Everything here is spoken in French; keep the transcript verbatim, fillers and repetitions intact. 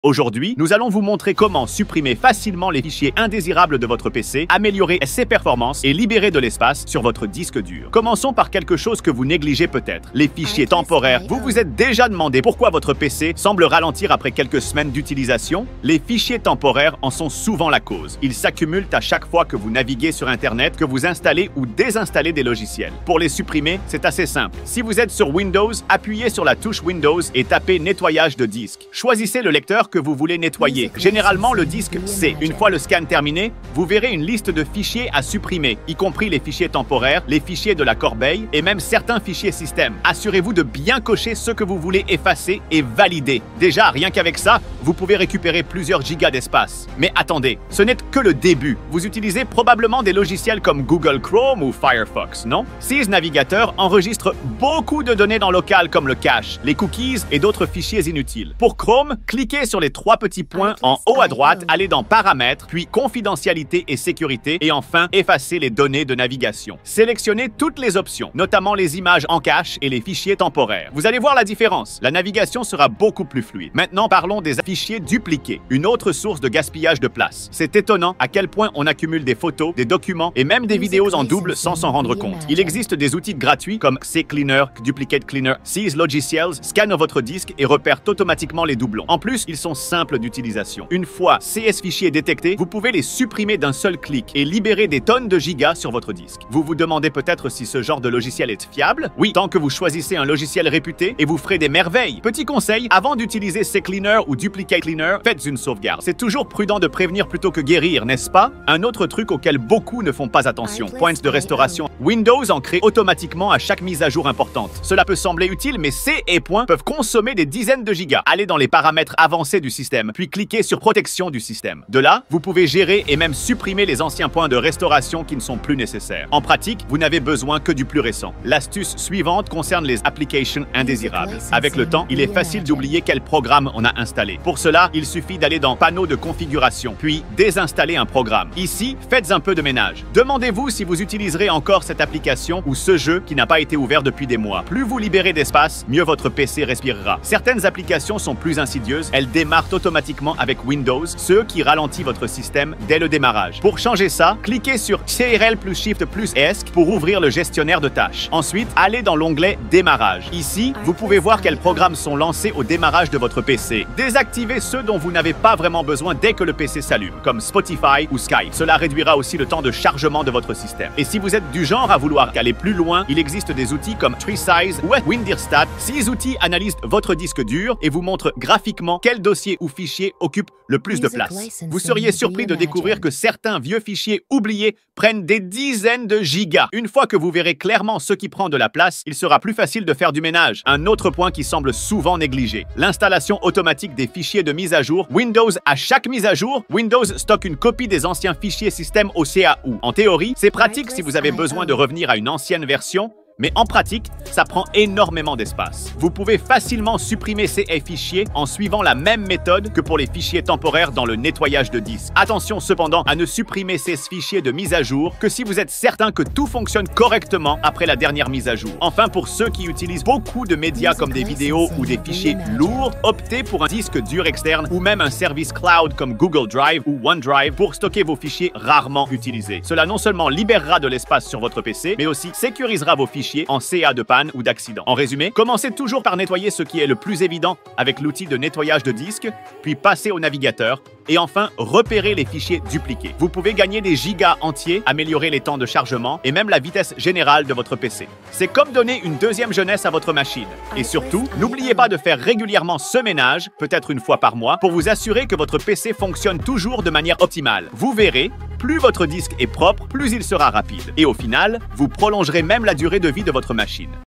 Aujourd'hui, nous allons vous montrer comment supprimer facilement les fichiers indésirables de votre P C, améliorer ses performances et libérer de l'espace sur votre disque dur. Commençons par quelque chose que vous négligez peut-être, les fichiers temporaires. Vous vous êtes déjà demandé pourquoi votre P C semble ralentir après quelques semaines d'utilisation? Les fichiers temporaires en sont souvent la cause. Ils s'accumulent à chaque fois que vous naviguez sur Internet, que vous installez ou désinstallez des logiciels. Pour les supprimer, c'est assez simple. Si vous êtes sur Windows, appuyez sur la touche Windows et tapez Nettoyage de disque. Choisissez le lecteur que vous voulez nettoyer. Généralement, le disque C. Une fois le scan terminé, vous verrez une liste de fichiers à supprimer, y compris les fichiers temporaires, les fichiers de la corbeille et même certains fichiers système. Assurez-vous de bien cocher ce que vous voulez effacer et valider. Déjà, rien qu'avec ça, vous pouvez récupérer plusieurs gigas d'espace. Mais attendez, ce n'est que le début. Vous utilisez probablement des logiciels comme Google Chrome ou Firefox, non? Ces navigateurs enregistrent beaucoup de données dans local comme le cache, les cookies et d'autres fichiers inutiles. Pour Chrome, cliquez sur les trois petits points en haut à droite, allez dans Paramètres, puis Confidentialité et Sécurité, et enfin, effacez les données de navigation. Sélectionnez toutes les options, notamment les images en cache et les fichiers temporaires. Vous allez voir la différence. La navigation sera beaucoup plus fluide. Maintenant, parlons des fichiers dupliqués, une autre source de gaspillage de place. C'est étonnant à quel point on accumule des photos, des documents et même des vidéos en double sans s'en rendre compte. Il existe des outils gratuits comme CCleaner, Duplicate Cleaner. Ces logiciels scannent votre disque et repèrent automatiquement les doublons. En plus, ils sont simples d'utilisation. Une fois ces fichiers détectés, vous pouvez les supprimer d'un seul clic et libérer des tonnes de gigas sur votre disque. Vous vous demandez peut-être si ce genre de logiciel est fiable? Oui, tant que vous choisissez un logiciel réputé et vous ferez des merveilles. Petit conseil, avant d'utiliser CCleaner ou Duplicate Cleaner, faites une sauvegarde. C'est toujours prudent de prévenir plutôt que guérir, n'est-ce pas? Un autre truc auquel beaucoup ne font pas attention. Points de restauration. Windows en crée automatiquement à chaque mise à jour importante. Cela peut sembler utile, mais ces et points peuvent consommer des dizaines de gigas. Allez dans les paramètres avancés du système, puis cliquez sur Protection du système. De là, vous pouvez gérer et même supprimer les anciens points de restauration qui ne sont plus nécessaires. En pratique, vous n'avez besoin que du plus récent. L'astuce suivante concerne les applications indésirables. Avec le temps, il est facile d'oublier quel programme on a installé. Pour cela, il suffit d'aller dans Panneau de configuration, puis désinstaller un programme. Ici, faites un peu de ménage. Demandez-vous si vous utiliserez encore cette application ou ce jeu qui n'a pas été ouvert depuis des mois. Plus vous libérez d'espace, mieux votre P C respirera. Certaines applications sont plus insidieuses, elles démarrent automatiquement avec Windows, ce qui ralentit votre système dès le démarrage. Pour changer ça, cliquez sur C R L plus Shift plus E S C pour ouvrir le gestionnaire de tâches. Ensuite, allez dans l'onglet Démarrage. Ici, vous pouvez voir quels programmes sont lancés au démarrage de votre P C. Désactivez ceux dont vous n'avez pas vraiment besoin dès que le P C s'allume, comme Spotify ou Skype. Cela réduira aussi le temps de chargement de votre système. Et si vous êtes du genre à vouloir aller plus loin, il existe des outils comme TreeSize ou WinDirStat. Ces outils analysent votre disque dur et vous montrent graphiquement quel dossier ou fichier occupe le plus de place. Vous seriez surpris de découvrir que certains vieux fichiers oubliés prennent des dizaines de gigas. Une fois que vous verrez clairement ce qui prend de la place, il sera plus facile de faire du ménage. Un autre point qui semble souvent négligé, l'installation automatique des fichiers de mise à jour. Windows, à chaque mise à jour, Windows stocke une copie des anciens fichiers système au C A U. En théorie, c'est pratique si vous avez besoin de revenir à une ancienne version, mais en pratique, ça prend énormément d'espace. Vous pouvez facilement supprimer ces fichiers en suivant la même méthode que pour les fichiers temporaires dans le nettoyage de disque. Attention cependant à ne supprimer ces fichiers de mise à jour que si vous êtes certain que tout fonctionne correctement après la dernière mise à jour. Enfin, pour ceux qui utilisent beaucoup de médias comme des vidéos ou des fichiers lourds, optez pour un disque dur externe ou même un service cloud comme Google Drive ou OneDrive pour stocker vos fichiers rarement utilisés. Cela non seulement libérera de l'espace sur votre P C, mais aussi sécurisera vos fichiers en cas de panne ou d'accident. En résumé, commencez toujours par nettoyer ce qui est le plus évident avec l'outil de nettoyage de disque, puis passez au navigateur et enfin repérez les fichiers dupliqués. Vous pouvez gagner des gigas entiers, améliorer les temps de chargement et même la vitesse générale de votre P C. C'est comme donner une deuxième jeunesse à votre machine. Et surtout, n'oubliez pas de faire régulièrement ce ménage, peut-être une fois par mois, pour vous assurer que votre P C fonctionne toujours de manière optimale. Vous verrez, plus votre disque est propre, plus il sera rapide. Et au final, vous prolongerez même la durée de vie de votre machine.